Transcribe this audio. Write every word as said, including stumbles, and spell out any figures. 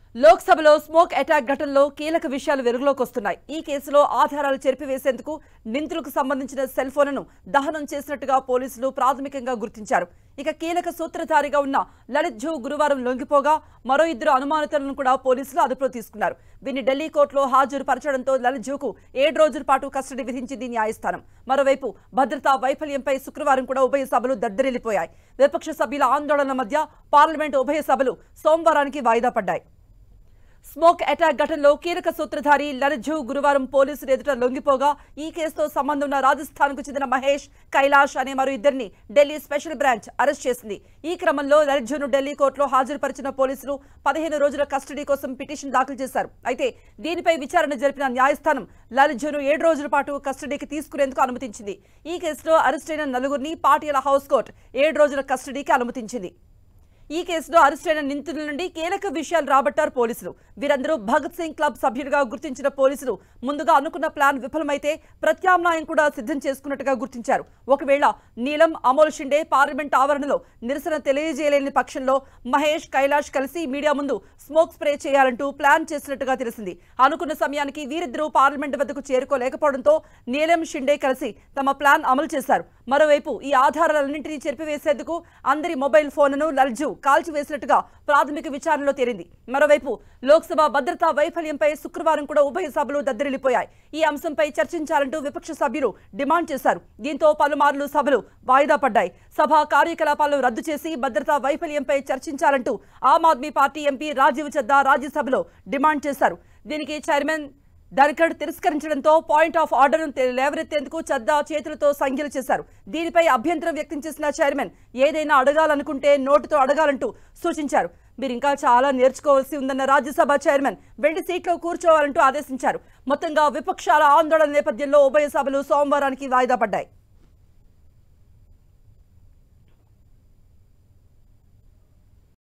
లోక్సభలో smoke attack ఘటనలో కీలక విషయాలు వెలుగులోకి వస్తున్నాయి. ఈ కేసులో ఆధారాలు చెరిపివేసేందుకు నిందితులకు సంబంధించిన సెల్ ఫోన్లను దహనం చేసినట్టుగా పోలీసులు ప్రాథమికంగా గుర్తించారు. ఇక కీలక సూత్రధారిగా ఉన్న లలిత్ జూ గురువారం లొంగిపోగా మరో ఇద్దరు అనుమానితులను కూడా పోలీసులు అదుపులో తీసుకున్నారు. వీరిని ఢిల్లీ కోర్టులో హాజరు పరచడంతో లలిత్ జూకు ఏడు రోజుల పాటు కస్టడీ విధించింది న్యాయస్థానం. మరోవైపు భద్రతా వైఫల్యంపై శుక్రవారం కూడా ఉభయ సభలు దద్దరిల్లిపోయాయి. విపక్ష సభ్యుల ఆందోళన మధ్య పార్లమెంటు ఉభయ సభలు సోమవారానికి వాయిదా పడ్డాయి. స్మోక్ అటాక్ ఘటనలో కీలక సూత్రధారి లలిత్ జూ గురువారం పోలీసులు ఎదుట లొంగిపోగా ఈ కేసుతో సంబంధం ఉన్న రాజస్థాన్కు చెందిన మహేష్, కైలాష్ అనే మరో ఇద్దరిని ఢిల్లీ స్పెషల్ బ్రాంచ్ అరెస్ట్ చేసింది. ఈ క్రమంలో లలిత్ జూను ఢిల్లీ కోర్టులో హాజరుపరిచిన పోలీసులు పదిహేను రోజుల కస్టడీ కోసం పిటిషన్ దాఖలు చేశారు. అయితే దీనిపై విచారణ జరిపిన న్యాయస్థానం లలిత్ జూను ఏడు రోజుల పాటు కస్టడీకి తీసుకునేందుకు అనుమతించింది. ఈ కేసులో అరెస్టైన నలుగురిని పాటియాలా హౌస్ కోర్టు ఏడు రోజుల కస్టడీకి అనుమతించింది. ఈ కేసులో అరెస్టైన నిందితుల నుండి కీలక విషయాలు రాబట్టారు పోలీసులు. వీరందరూ భగత్ సింగ్ క్లబ్ సభ్యులుగా గుర్తించిన పోలీసులు ముందుగా అనుకున్న ప్లాన్ విఫలమైతే ప్రత్యామ్నాయం కూడా సిద్ధం చేసుకున్నట్టుగా గుర్తించారు. ఒకవేళ నీలం, అమోల్ షిండే పార్లమెంట్ ఆవరణలో నిరసన తెలియజేయలేని పక్షంలో మహేష్, కైలాష్ కలిసి మీడియా ముందు స్మోక్ స్ప్రే చేయాలంటూ ప్లాన్ చేసినట్టుగా తెలిసింది. అనుకున్న సమయానికి వీరిద్దరూ పార్లమెంట్ వద్దకు చేరుకోలేకపోవడంతో నీలం, షిండే కలిసి తమ ప్లాన్ అమలు చేశారు. మరోవైపు ఈ ఆధారాలన్నింటినీ చెరిపివేసేందుకు అందరి మొబైల్ ఫోన్లను లలిత్ జూ కాల్చివేసినట్టుగా ప్రాథమిక విచారణలో తేలింది. మరోవైపు లోక్సభ భద్రతా వైఫల్యంపై శుక్రవారం కూడా ఉభయ సభలు దద్దరిల్లిపోయాయి. ఈ అంశంపై చర్చించాలంటూ విపక్ష సభ్యులు డిమాండ్ చేశారు. దీంతో పలుమార్లు సభలు వాయిదా పడ్డాయి. సభ కార్యకలాపాలను రద్దు చేసి భద్రతా వైఫల్యంపై చర్చించాలంటూ ఆమ్ ఆద్మీ పార్టీ ఎంపీ రాజీవ్ చద్దా రాజ్యసభలో డిమాండ్ చేశారు. దీనికి చైర్మన్ ధన్ఖడ్ తిరస్కరించడంతో పాయింట్ ఆఫ్ ఆర్డర్ను లేవనెత్తేందుకు చద్దా చేతులతో సంఖ్యలు చేశారు. దీనిపై అభ్యంతరం వ్యక్తం చేసిన చైర్మన్ ఏదైనా అడగాలనుకుంటే నోటుతో అడగాలంటూ సూచించారు. మీరు ఇంకా చాలా నేర్చుకోవాల్సి ఉందన్న రాజ్యసభ చైర్మన్ వెండి సీట్లో కూర్చోవాలంటూ ఆదేశించారు. మొత్తంగా విపక్షాల ఆందోళన నేపథ్యంలో ఉభయ సభలు సోమవారానికి వాయిదా పడ్డాయి.